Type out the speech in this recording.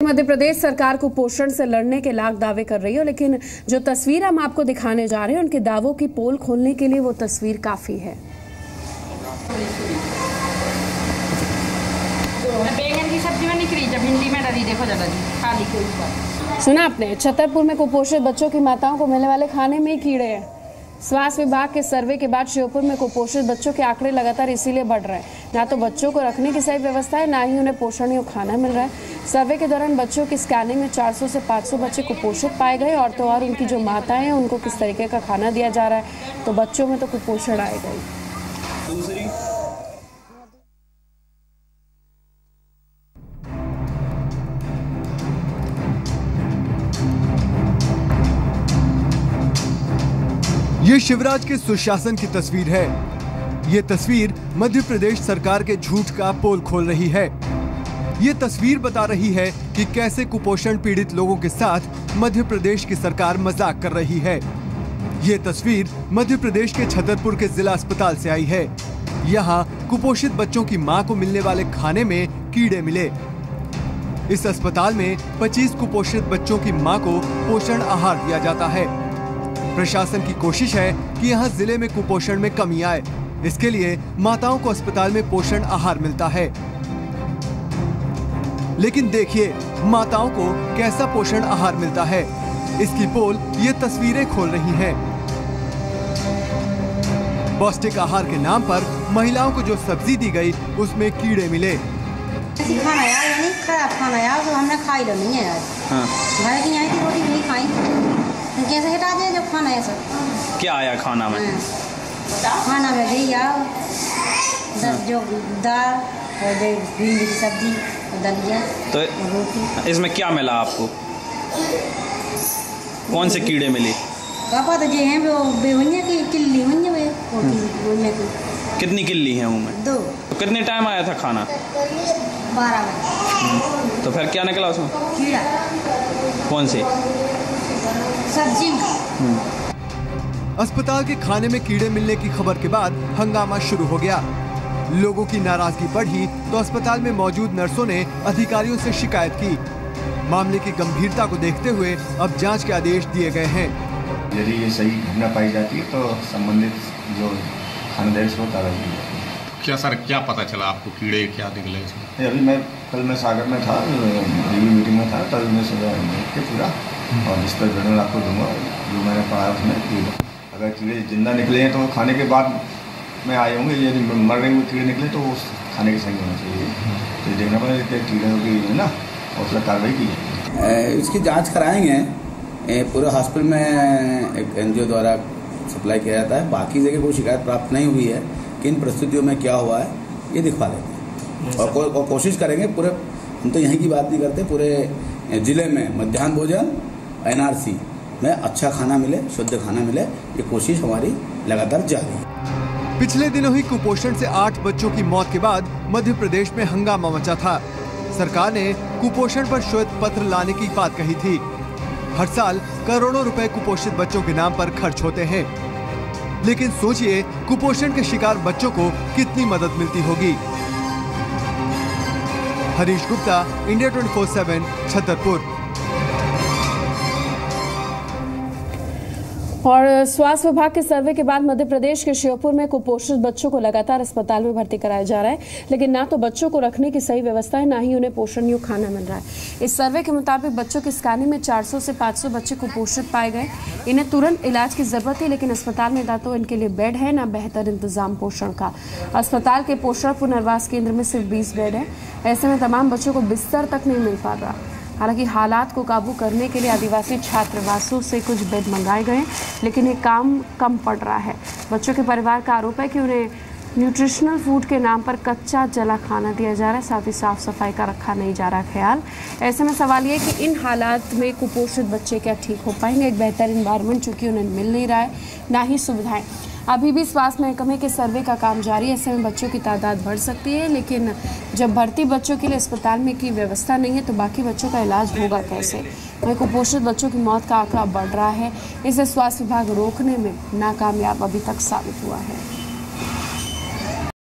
मध्य प्रदेश सरकार कुपोषण से लड़ने के लाख दावे कर रही है, लेकिन जो तस्वीर हम आपको दिखाने जा रहे हैं उनके दावों की पोल खोलने के लिए वो तस्वीर काफी है। बैंगन की सब्जी में निकली, जब भिंडी में डली, देखो जरा जी खाली के ऊपर। सुना आपने, छतरपुर में कुपोषित बच्चों की माताओं को मिलने वाले खाने में ही कीड़े हैं। स्वास्थ्य विभाग के सर्वे के बाद श्योपुर में कुपोषित बच्चों के आंकड़े लगातार इसीलिए बढ़ रहे हैं। ना तो बच्चों को रखने की सही व्यवस्था है, ना ही उन्हें पोषण या खाना मिल रहा है। सर्वे के दौरान बच्चों की स्कैनिंग में 400 से 500 बच्चे कुपोषित पाए गए और तो और उनकी जो माताएं हैं उनको किस तरीके का खाना दिया जा रहा है, तो बच्चों में तो कुपोषण आएगा ही। ये शिवराज के सुशासन की तस्वीर है। ये तस्वीर मध्य प्रदेश सरकार के झूठ का पोल खोल रही है। ये तस्वीर बता रही है कि कैसे कुपोषण पीड़ित लोगों के साथ मध्य प्रदेश की सरकार मजाक कर रही है। ये तस्वीर मध्य प्रदेश के छतरपुर के जिला अस्पताल से आई है। यहाँ कुपोषित बच्चों की मां को मिलने वाले खाने में कीड़े मिले। इस अस्पताल में 25 कुपोषित बच्चों की मां को पोषण आहार दिया जाता है। प्रशासन की कोशिश है कि यहाँ जिले में कुपोषण में कमी आए। इसके लिए माताओं को अस्पताल में पोषण आहार मिलता है। लेकिन देखिए माताओं को कैसा पोषण आहार मिलता है। इसकी पोल ये तस्वीरें खोल रही हैं। पौष्टिक आहार के नाम पर महिलाओं को जो सब्जी दी गई उसमें कीड़े मिले। खाना यार नहीं, खराब खाना यार, तो हमने खाई लो नहीं है यार। हाँ। घर की यहाँ की रोटी नहीं खाई, कैसे हटा दिया जब खाना है सब। क्या आया खाना में? खाना में भी यार जो दाल और भिंडी की सब्जी, दलिया तो रोटी। इसमें क्या मिला आपको? कौन से कीड़े मिले? पापा तो ये हैं वो बेहुनिया की किल्ली हुई है की। कितनी किल्ली है मुँह में? 2। तो कितने टाइम आया था खाना? 12 बजे। तो फिर क्या निकला उसमें? कीड़ा। कौन से? सब्जी। अस्पताल के खाने में कीड़े मिलने की खबर के बाद हंगामा शुरू हो गया। लोगों की नाराजगी बढ़ी तो अस्पताल में मौजूद नर्सों ने अधिकारियों से शिकायत की। मामले की गंभीरता को देखते हुए अब जांच के आदेश दिए गए हैं। यदि ये सही घटना पाई जाती है तो संबंधित जो खानादेश को कार्रवाई की जाती है। क्या सर, क्या पता चला आपको कीड़े क्या निकले इसमें? अभी कल मैं सागर में था, रिव्यू मीटिंग में था, कल मैं सुबह देख के पूरा और इस पर जर्नल आपको दूंगा जो मैंने पढ़ा उसमें कि अगर कीड़े जिंदा निकले हैं तो खाने के बाद मैं आए होंगे, यदि मर गए हुए कीड़े निकले तो उस खाने के सही होना चाहिए। तो देखना पड़ेगा कि कीड़े की है ना, और उसका कार्रवाई की जाए। इसकी जांच कराएंगे। पूरे हॉस्पिटल में एक NGO द्वारा सप्लाई किया जाता है। बाकी जगह कोई शिकायत प्राप्त नहीं हुई है। किन परिस्थितियों में क्या हुआ है ये दिखवा देंगे और कोशिश करेंगे। पूरे हम तो यहीं की बात नहीं करते, पूरे जिले में मध्याह्न भोजन NRC में अच्छा खाना मिले, शुद्ध खाना मिले, ये कोशिश हमारी लगातार जारी है। पिछले दिनों ही कुपोषण से 8 बच्चों की मौत के बाद मध्य प्रदेश में हंगामा मचा था। सरकार ने कुपोषण पर श्वेत पत्र लाने की बात कही थी। हर साल करोड़ों रुपए कुपोषित बच्चों के नाम पर खर्च होते हैं, लेकिन सोचिए कुपोषण के शिकार बच्चों को कितनी मदद मिलती होगी। हरीश गुप्ता, इंडिया 24/7, छतरपुर। और स्वास्थ्य विभाग के सर्वे के बाद मध्य प्रदेश के श्योपुर में कुपोषित बच्चों को लगातार अस्पताल में भर्ती कराया जा रहा है, लेकिन ना तो बच्चों को रखने की सही व्यवस्था है, ना ही उन्हें पोषण युक्त खाना मिल रहा है। इस सर्वे के मुताबिक बच्चों की स्कैनिंग में 400 से 500 बच्चे कुपोषित पाए गए। इन्हें तुरंत इलाज की जरूरत है, लेकिन अस्पताल में ना तो इनके लिए बेड है, ना बेहतर इंतजाम पोषण का। अस्पताल के पोषण पुनर्वास केंद्र में सिर्फ 20 बेड है। ऐसे में तमाम बच्चों को बिस्तर तक नहीं मिल पा रहा। हालांकि हालात को काबू करने के लिए आदिवासी छात्रावासों से कुछ बेड मंगाए गए, लेकिन ये काम कम पड़ रहा है। बच्चों के परिवार का आरोप है कि उन्हें न्यूट्रिशनल फूड के नाम पर कच्चा जला खाना दिया जा रहा है, साथ ही साफ सफाई का रखा नहीं जा रहा ख्याल। ऐसे में सवाल ये कि इन हालात में कुपोषित बच्चे क्या ठीक हो पाएंगे? एक बेहतर इन्वायरमेंट चूँकि उन्हें मिल नहीं रहा है, ना ही सुविधाएं। अभी भी स्वास्थ्य महकमे के सर्वे का काम जारी है। ऐसे में बच्चों की तादाद बढ़ सकती है, लेकिन जब भर्ती बच्चों के लिए अस्पताल में की व्यवस्था नहीं है तो बाकी बच्चों का इलाज होगा कैसे? वहीं कुपोषित बच्चों की मौत का आंकड़ा बढ़ रहा है। इसे स्वास्थ्य विभाग रोकने में नाकामयाब अभी तक साबित हुआ है।